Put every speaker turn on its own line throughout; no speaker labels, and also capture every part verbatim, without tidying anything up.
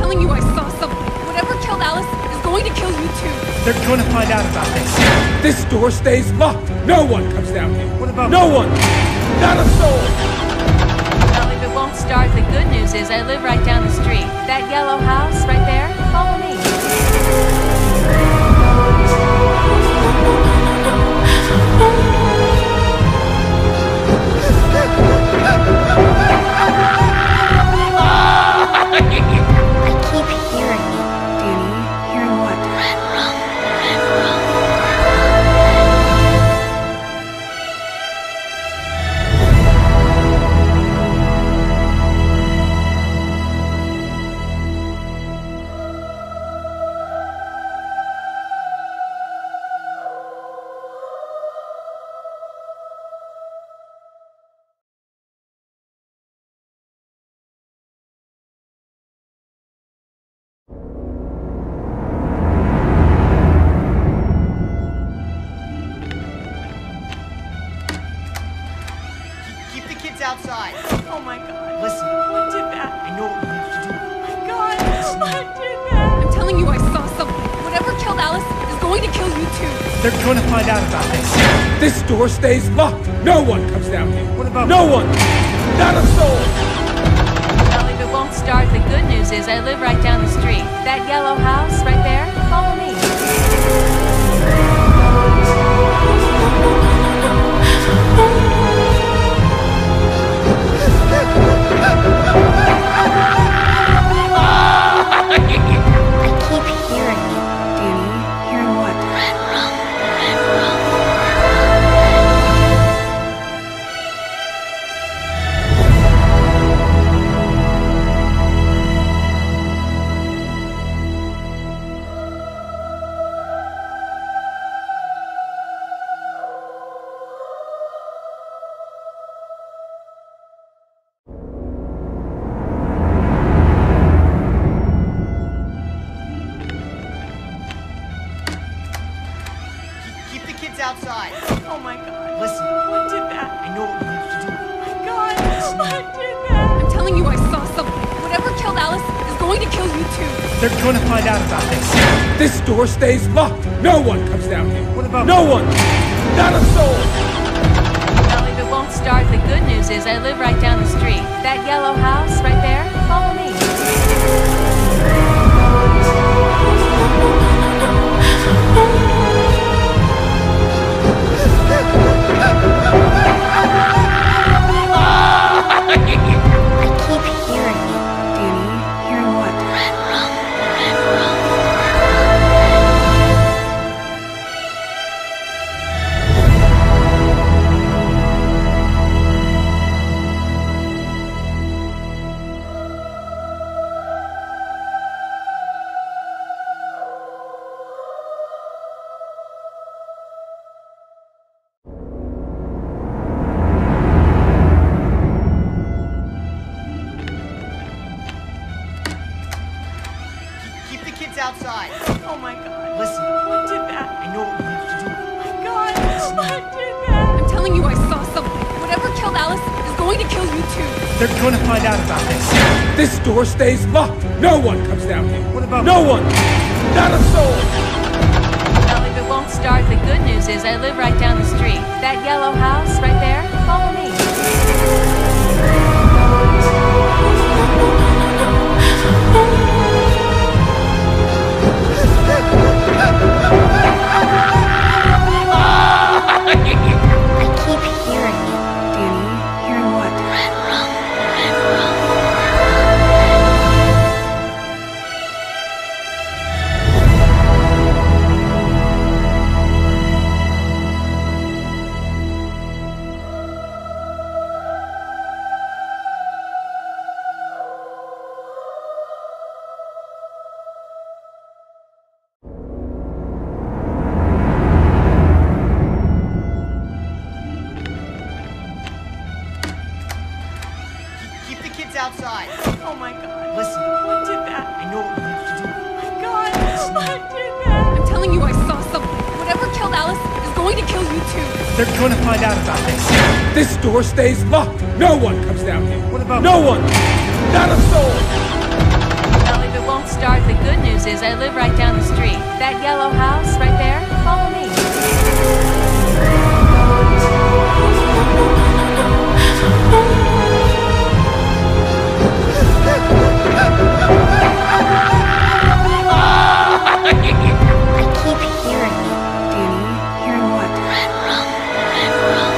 telling you I saw something. Whatever killed Alice is going to kill you too.
They're going to find out about this.
This door stays locked. No one comes down here.
What about
No one! Not a soul!
Well, if it won't start, the good news is I live right down the street. That yellow house right there, follow me.
I keep hearing it, Danny. Hearing what? Red rum. Red rum.
Keep the kids outside.
Oh my god.
Listen,
What did that?
I know what we need to do.
Oh my god. What did that?
I'm telling you I saw something. Whatever killed Alice is going to kill you too.
They're going to find out about this.
This door stays locked. No one comes down here.
What about
No one! Not a soul!
Well, if it won't start, the good news is I live right down the street. That yellow house right there, follow me.
I keep hearing it, Danny. Hearing what? Red rum. Red rum.
Keep the kids outside.
Oh my god.
Listen,
What did that?
I know what we need to do.
Oh my god. What did that?
I'm telling you I saw something. Whatever killed Alice is going to kill you too.
They're going to find out about this.
This door stays locked. No one comes down here.
What about
No one! Not a soul!
Well, if it won't start, the good news is I live right down the street. That yellow house right there, follow me.
I keep hearing it, Danny. Hearing what? Red rum. Red rum.
Keep the kids outside.
Oh my god.
Listen,
What did that?
I know what we need to do.
Oh my god. What did that?
I'm telling you I saw something. Whatever killed Alice is going to kill you too.
They're going to find out about this.
This door stays locked. No one comes down here.
What about
No one! Not a soul!
Well, if it won't start, the good news is I live right down the street. That yellow house right there, follow me.
I keep hearing it, Danny. Hearing what? Red rum. Red rum.
Keep the kids outside.
Oh my god.
Listen,
What did that?
I know what we need to do.
Oh my god. What did that?
I'm telling you I saw something. Whatever killed Alice is going to kill you too.
They're going to find out about this.
This door stays locked. No one comes down here.
What about
No one! Not a soul!
Well, if it won't start, the good news is I live right down the street. That yellow house right there, follow me.
I keep hearing it. Danny, hearing what? Red rum, red rum.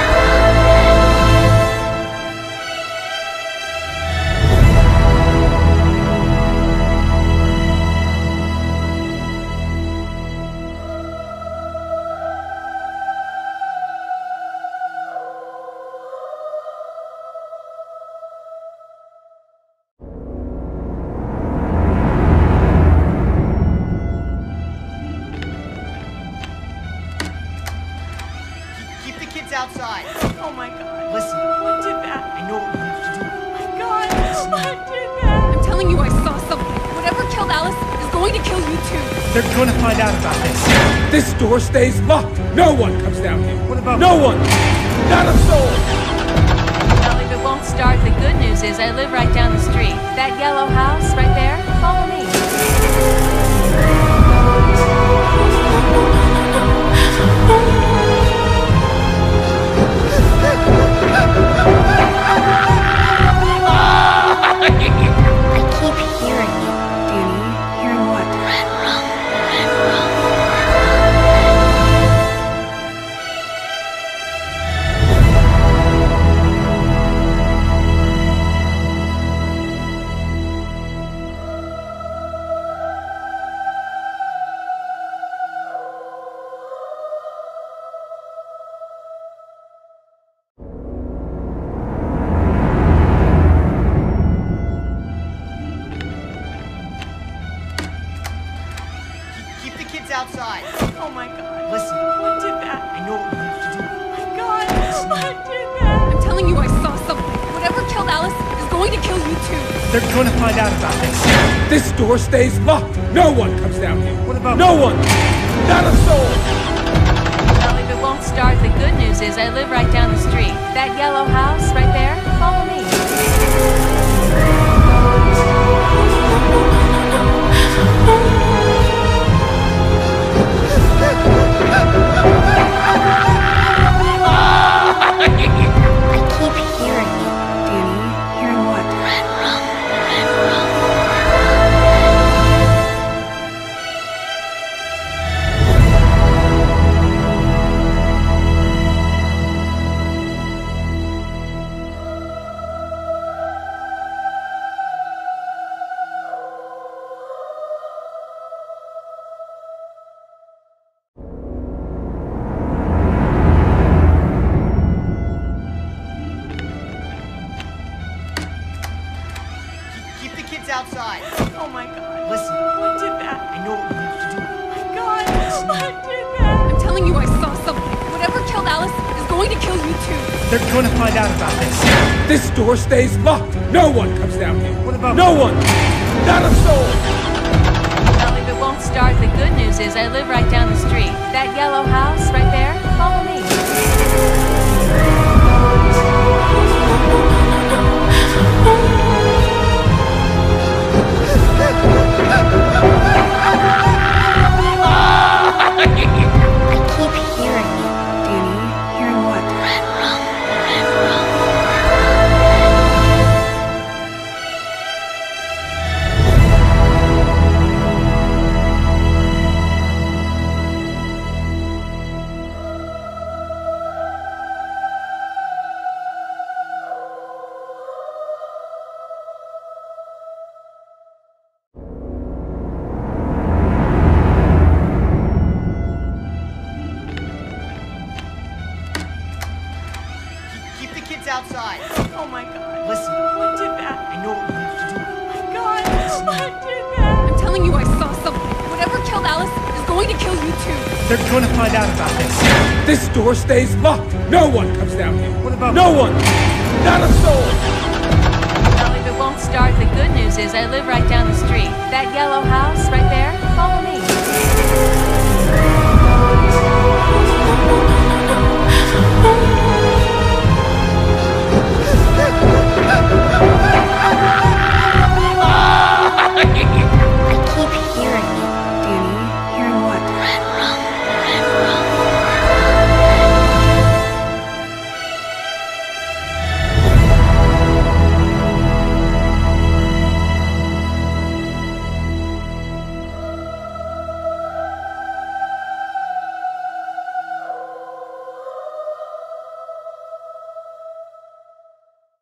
Keep the kids outside.
Oh my god.
Listen,
What did that?
I know what we have to do.
Oh my god. What did that?
I'm telling you, I saw something. Whatever killed Alice is going to kill you too.
They're going to find out about this.
This door stays locked. No one comes down here.
What about-
No one? Not a soul!
Well, if it won't start, the good news is I live right down the street. That yellow house right there, follow me.
I keep hearing it. Danny, hearing what? Red rum, red rum.
Keep the kids outside.
Oh my god.
Listen,
What did that?
I know what we have to do.
Oh my god. What did that?
I'm telling you, I saw something. Whatever killed Alice is going to kill you too.
They're going to find out about this.
This door stays locked. No one comes down here.
What about-
No one? Not a soul!
Well, if it won't start, the good news is I live right down the street. That yellow house right there, follow me.
I keep hearing it. Danny, hearing what? Red rum, red rum.
Keep the kids outside.
Oh my god.
Listen,
What did that?
I know what we have to do.
Oh my god. What did that?
I'm telling you, I saw something. Whatever killed Alice is going to kill you too.
They're going to find out about this.
This door stays locked. No one comes down here.
What about-
No one? Not a soul!
Well, if it won't start, the good news is I live right down the street. That yellow house right there, follow me.
I keep hearing it. Danny, hearing what? Red rum, red rum.
Keep the kids outside.
Oh my god.
Listen,
What did that?
I know what we have to do.
Oh my god. What did that?
I'm telling you, I saw something. Whatever killed Alice is going to kill you too.
They're going to find out about this.
This door stays locked. No one comes down here.
What about-
No one? Not a soul!
Well, if it won't start, the good news is I live right down the street. That yellow house right